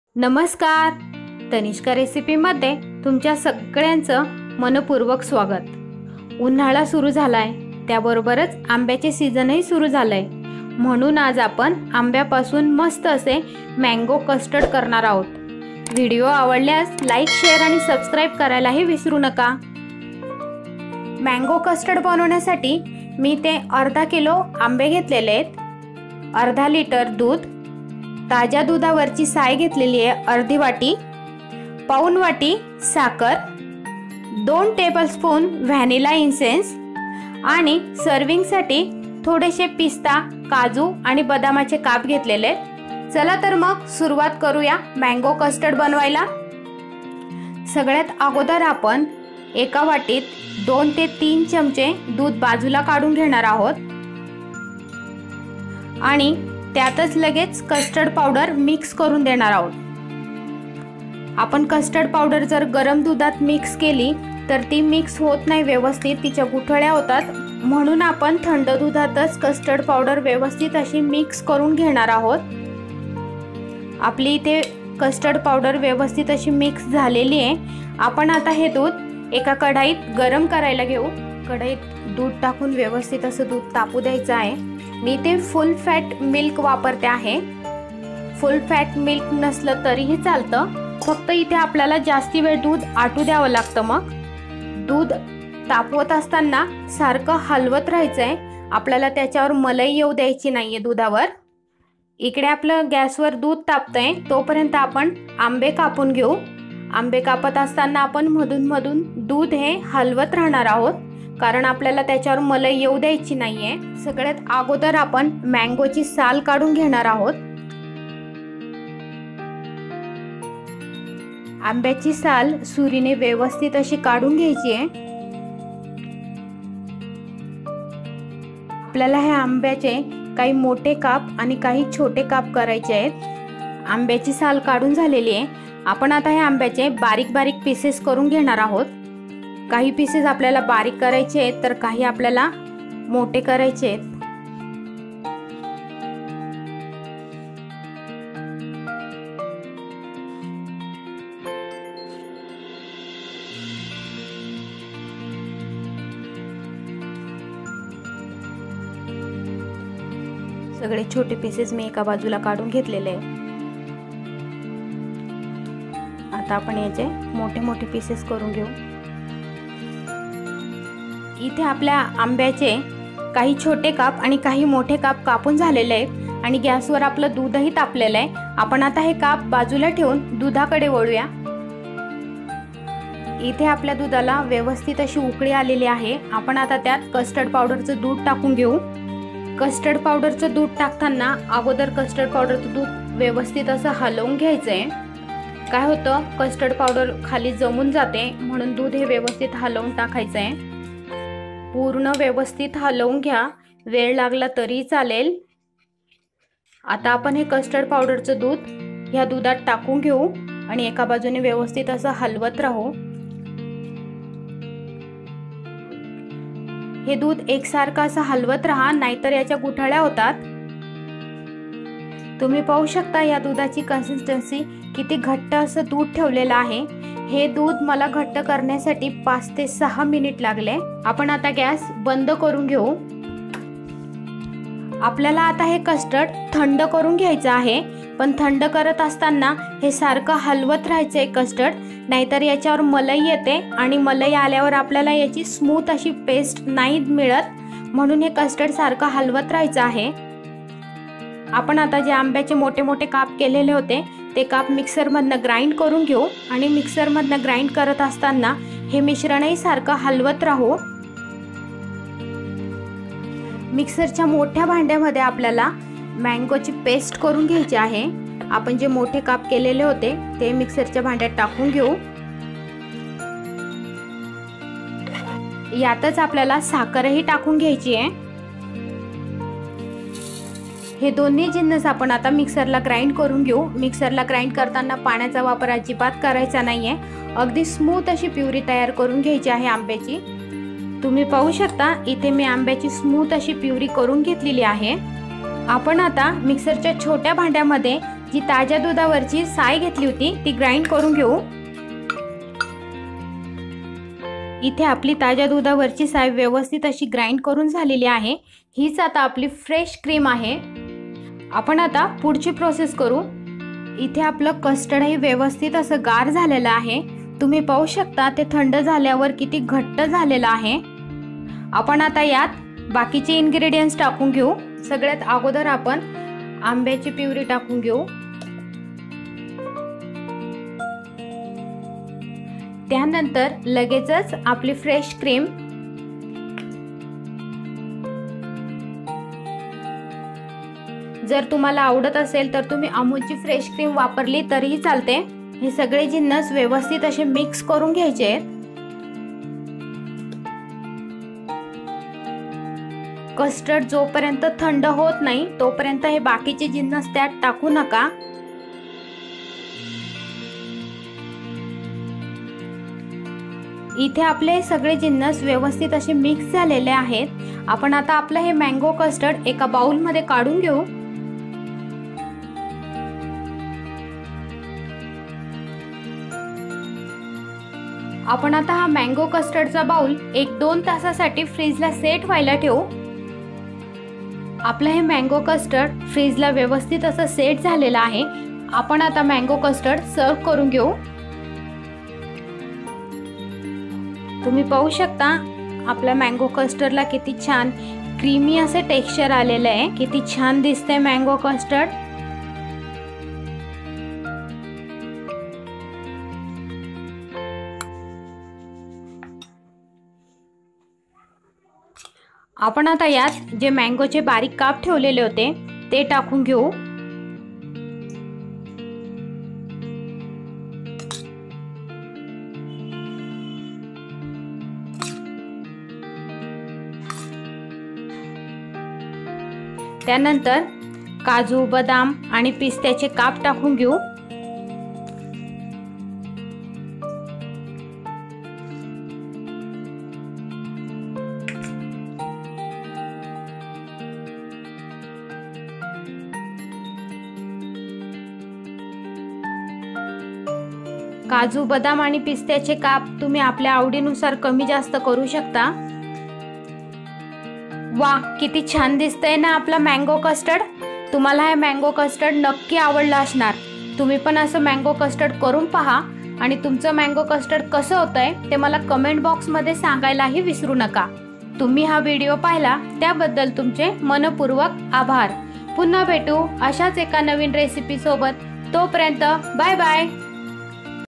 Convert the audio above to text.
नमस्कार. तनिष्का रेसिपीमध्ये तुमच्या सगळ्यांचं मनपूर्वक स्वागत. उन्हाळा सुरू झालाय, त्याबरोबरच आंब्याचे सीझनही सुरू झालंय. म्हणून आज आपण आंब्यापासून मस्त असे मँगो कस्टर्ड करणार आहोत. व्हिडिओ आवडल्यास लाईक, शेअर आणि सबस्क्राईब करायलाही विसरू नका. मँगो कस्टर्ड बनवण्यासाठी मी ते अर्धा किलो आंबे घेतलेले आहेत, अर्धा लिटर दूध, ताज्या दुधावरची साय घेतलेली आहे अर्धी वाटी, पाऊण वाटी साखर, 2 टेबलस्पून व्हॅनिला इन्सेन्स आणि सर्विंगसाठी थोडेसे पिस्ता, काजू आणि बदामाचे काप घेतलेले. चला तर मग सुरुवात करूया मँगो कस्टर्ड बनवायला. सगळ्यात अगोदर आपण एका वाटीत 2 ते 3 चमचे दूध बाजूला काढून घेणार आहोत आणि त्यातच लगेच कस्टर्ड पावडर मिक्स करून देणार आहोत. आपण कस्टर्ड पावडर जर गरम दुधात मिक्स केली तर ती मिक्स होत नाही व्यवस्थित, तिच्या गुठळ्या होतात. म्हणून आपण थंड दुधातच कस्टर्ड पावडर व्यवस्थित अशी मिक्स करून घेणार आहोत. आपली इथे कस्टर्ड पावडर व्यवस्थित अशी मिक्स झालेली आहे. आपण आता हे दूध एका कढाईत गरम करायला घेऊ. कढईत दूध टाकून व्यवस्थित असं दूध तापू द्यायचं आहे. मी ते फुल फॅट मिल्क वापरते आहे. फुल फॅट मिल्क नसलं तरीही चालतं, फक्त इथे आपल्याला जास्ती वेळ दूध आटू द्यावं लागतं. मग दूध तापवत असताना सारखं हलवत राहायचं आहे. आपल्याला त्याच्यावर मलाई येऊ द्यायची नाहीये दुधावर. इकडे आपलं गॅसवर दूध तापतंय, तोपर्यंत आपण आंबे कापून घेऊ. आंबे कापत असताना आपण मधून मधून दूध हे हलवत राहणार आहोत, कारण आपल्याला त्याच्यावर मलाई येऊ द्यायची नाहीये. सगळ्यात अगोदर आपण मँगोची साल काढून घेणार आहोत. आंब्याची साल सुरीने व्यवस्थित अशी काढून घ्यायची आहे. आपल्याला ह्या आंब्याचे काही मोठे काप आणि काही छोटे काप करायचे आहेत. आंब्याची साल काढून झालेली आहे. आपण आता ह्या आंब्याचे बारीक बारीक पीसेस करून घेणार आहोत. काही पीसेस आपल्याला बारीक करायचे आहेत तर काही आपल्याला मोठे करायचे आहेत. सगळे छोटे पीसेस मी एका बाजूला काढून घेतलेले आहे. आता आपण याचे मोठे मोठे पीसेस करून घेऊ. इथे आपल्या आंब्याचे काही छोटे काप आणि काही मोठे काप कापून झालेले आहेत आणि गॅसवर आपलं दूधही तापलेलं आहे. आपण आता हे काप बाजूला ठेवून दुधाकडे वळूया. इथे आपल्या दुधाला व्यवस्थित अशी उकळी आलेली आहे. आपण आता त्यात कस्टर्ड पावडरचं दूध टाकून घेऊ. कस्टर्ड पावडरचं दूध टाकताना अगोदर कस्टर्ड पावडरचं दूध व्यवस्थित असं हलवून घ्यायचं आहे. काय होतं, कस्टर्ड पावडर खाली जमून जाते, म्हणून दूध हे व्यवस्थित हलवून टाकायचं आहे. पूर्ण व्यवस्थित हलवून घ्या, वेळ लागला तरी चालेल. आता आपण हे कस्टर्ड पावडरचं दूध ह्या दुधात टाकून घेऊ आणि एका बाजूने व्यवस्थित असं हलवत राहू. हे दूध एकसारखं असं हलवत राहा, नाहीतर याच्या गुठळ्या होतात. तुम्ही पाहू शकता या दुधाची कन्सिस्टन्सी किती घट्ट असं दूध ठेवलेलं आहे. हे दूध मला घट्ट करण्यासाठी 5 ते 6 मिनिट लागले. आपण आता गॅस बंद करून घेऊ. आपल्याला आता हे कस्टर्ड थंड करून घ्यायचं आहे, पण थंड करत असताना हे सारखं हलवत राहायचंय कस्टर्ड, नाहीतर याच्यावर मलाई येते आणि मलाई आल्यावर आपल्याला याची स्मूथ अशी पेस्ट नाही मिळत. म्हणून हे कस्टर्ड सारखं हलवत राहायचं आहे. आपण आता जे आंब्याचे मोठे मोठे काप केलेले होते ते काप मिक्सरमधनं ग्राइंड करून घेऊ आणि मिक्सरमधनं ग्राइंड करत असताना हे मिश्रणही सारखं हलवत राहू. मिक्सरच्या मोठ्या भांड्यामध्ये आपल्याला मँगोची पेस्ट करून घ्यायची आहे. आपण जे मोठे काप केलेले होते ते मिक्सरच्या भांड्यात टाकून घेऊ. यातच आपल्याला साखरही टाकून घ्यायची आहे. हे दोन्ही जिन्नस आपण आता मिक्सरला ग्राइंड करून घेऊ. मिक्सरला ग्राइंड करताना पाण्याचा वापर अजिबात करायचा नाहीये. अगदी स्मूथ अशी प्युरी तयार करून घ्यायची आहे आंब्याची. तुम्ही पाहू शकता इथे मी आंब्याची स्मूथ अशी प्युरी करून घेतलेली आहे. आपण आता मिक्सरच्या छोट्या भांड्यामध्ये जी ताज्या दुधावरची साय घेतली होती ती ग्राइंड करून घेऊ। इथे आपली ताज्या दुधावरची साय व्यवस्थित अशी ग्राइंड करून झालेली आहे। हीच आता आपली फ्रेश क्रीम आहे। आपण आता पुढची प्रोसेस करू। इथे आपलं कस्टर्ड हे व्यवस्थित असं गार झालेलं आहे। तुम्ही पाहू शकता ते थंड झाल्यावर किती घट्ट झालेलं आहे। आपण आता यात बाकीचे इन्ग्रेडियंट्स टाकून घेऊ। सगळ्यात अगोदर आपण आंब्याची प्युरी टाकून घेऊ। त्यानंतर लगेचच आपली फ्रेश क्रीम, जर तुम्हाला आवडत असेल तर तुम्ही अमूलची फ्रेश क्रीम वापरली तरीही चालते। हे सगळे जिन्नस व्यवस्थित असे मिक्स करून घ्यायचे आहेत। कस्टर्ड जोपर्यंत थंड होत नाही तोपर्यंत हे बाकीचे जिन्नस त्यात टाकू नका। इथे आपले सगळे जिन्नस व्यवस्थित असे मिक्स झालेले आहेत। आपण आता आपलं हे मँगो कस्टर्ड एका बाउल मध्ये काढून घेऊ। आपण आता हा मँगो कस्टर्डचा बाउल 1-2 तासासाठी फ्रीजला सेट व्हायला ठेवू। आपलं हे मँगो कस्टर्ड फ्रीजला व्यवस्थित असं सेट झालेलं आहे। आपण आता मँगो कस्टर्ड सर्व करून घेऊ। तुम्ही पाहू शकता आपल्या मँगो कस्टर्डला किती छान क्रीमी असे टेक्स्चर आलेलं आहे। किती छान दिसतंय मँगो कस्टर्ड। आपण आता यात जे मँगोचे बारीक काप ठेवलेले होते ते टाकून घेऊ। त्यानंतर काजू, बदाम आणि पिस्त्याचे काप टाकून घेऊ। काजू, बदाम आणि पिस्त्याचे काप तुम्ही आपल्या आवडीनुसार कमी जास्त करू शकता। वा, किती छान दिसतंय ना आपला मँगो कस्टर्ड। तुम्हाला हे मँगो कस्टर्ड नक्की आवडलं असणार। तुम्ही पण असं मँगो कस्टर्ड करून पहा आणि तुमचं मँगो कस्टर्ड कसं होतंय ते मला कमेंट बॉक्समध्ये सांगायलाही विसरू नका। तुम्ही हा व्हिडिओ पाहिला त्याबद्दल तुमचे मनपूर्वक आभार। पुन्हा भेटू अशाच एका नवीन रेसिपी सोबत। तोपर्यंत बाय बाय।